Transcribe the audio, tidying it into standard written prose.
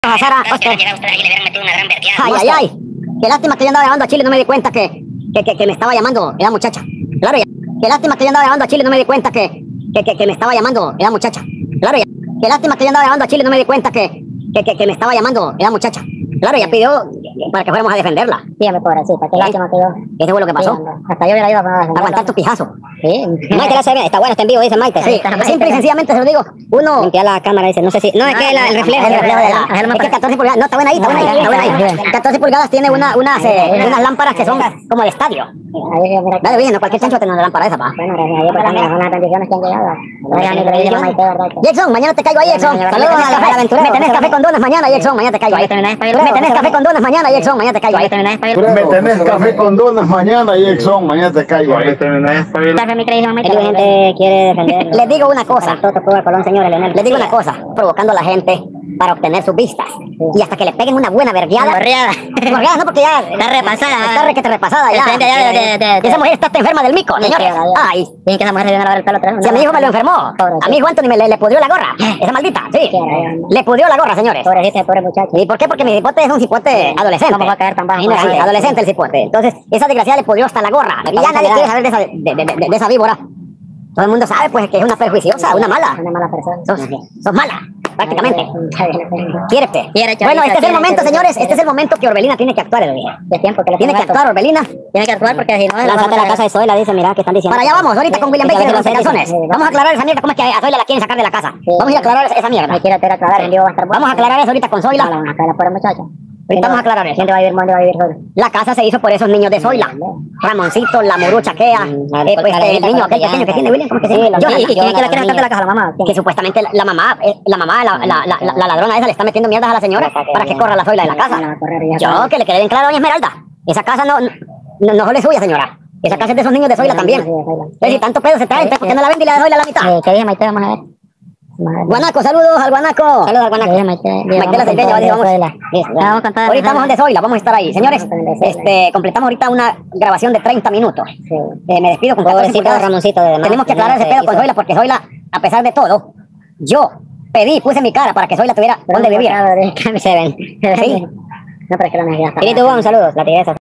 Sara, Oscar. Ay, ay, ay. Qué lástima que yo andaba llamando a Chile y no me di cuenta que me estaba llamando la muchacha. Claro, ya. Qué lástima que yo andaba llamando a Chile y no me di cuenta que me estaba llamando la muchacha. Claro, ya. Qué lástima que yo andaba llamando a Chile y no me di cuenta que me estaba llamando la muchacha. Claro, ya pidió para que fuéramos a defenderla. Dígame, pobrecita, qué lástima que yo. Eso fue lo que pasó. Hasta yo hubiera ido para Aguantar tu pijazo. Sí. Maite, la bien, está bueno este en vivo, dice Maite. Sí, simple y sencillamente se lo digo. Uno. Limpia la cámara, dice. No sé si. No, es que el reflejo. El reflejo de la. Es que 14 pulgadas. No, está buena ahí, está buena ahí. Está buena ahí. 14 pulgadas tiene unas lámparas que son como de estadio. Dale bien, no cualquier chancho tiene una lámpara esa, pa. Bueno, gracias a Dios por también las bendiciones que han llegado. Jackson, mañana te caigo ahí, Jackson. Saludos a la aventura. Me tenés café con donas mañana, Jackson. Mañana te caigo ahí. Me tenés café con donas mañana, Jackson. Mañana te caigo ahí. Me tenés café con donas mañana, Jackson. Mañana te caigo ahí. Gente quiere defender. Les digo una cosa. Les digo una cosa. Provocando a la gente para obtener sus vistas. Y hasta que le peguen una buena vergueada. Vergueada, no, porque ya está repasada. Está requete repasada ya. Esa mujer está enferma del mico, señores. Ay. Tienen que esa mujer se viene a lavar el pelo otra vez. Si a mi hijo me lo enfermó. A mi hijo Anthony le pudrió la gorra. Esa maldita, sí. Le pudrió la gorra, señores. Pobrecita, pobre muchacho. ¿Y por qué? Porque mi cipote es un cipote adolescente. ¿Cómo va a caer tan bajo? Adolescente el cipote. Entonces, esa desgraciada le pudrió hasta la gorra. Y ya nadie quiere saber de esa víbora. Todo el mundo sabe, pues, que es una perjuiciosa, una mala. Una mala persona. Sos mala, prácticamente. Quiérete. Bueno, este es el momento, señores. Este es el momento que Orbelina tiene que actuar. Tiene que actuar, Orbelina. Tiene que actuar porque si no... Lánzate a la casa de Zoila, dice, mira, que están diciendo. Para allá vamos, ahorita con William Baker de los calzones. Vamos a aclarar esa mierda, cómo es que a Zoila la quieren sacar de la casa. Vamos a ir a aclarar esa mierda. Vamos a aclarar eso ahorita con Zoila. Vamos a aclarar eso. ¿Quién te va a vivir? ¿Dónde va a vivir solo? La casa se hizo por esos niños de Zoila. Ramoncito, la Morucha, Kea, pues el niño aquel pequeño que tiene William, ¿cómo que se llama? ¿Y quién es que la quiere sacar de la casa? ¿La mamá? Que supuestamente la mamá, la ladrona esa le está metiendo mierdas a la señora para que corra la Zoila de la casa. Yo, que le quede bien claro a doña Esmeralda. Esa casa no es suya, señora. Esa casa es de esos niños de Zoila también. Entonces, si tanto pedo se trae, ¿por qué no la vende y la de Zoila a la mitad? ¿Qué dije, Maite? Vamos a ver. Guanaco, saludos al Guanaco. Saludos al Guanaco. Maite la Cerveña, vamos. Ahorita estamos de Zoila, vamos a estar ahí. Señores, completamos ahorita una grabación de 30 minutos. Me despido con 14 pulgadas. Ramoncito de Tenemos que aclarar ese pedo con Zoila, porque Zoila, a pesar de todo, yo puse mi cara para que Zoila tuviera dónde vivir. Se ven. Sí. No, pero es que la necesidad. Y tú, un saludo, la tigresa.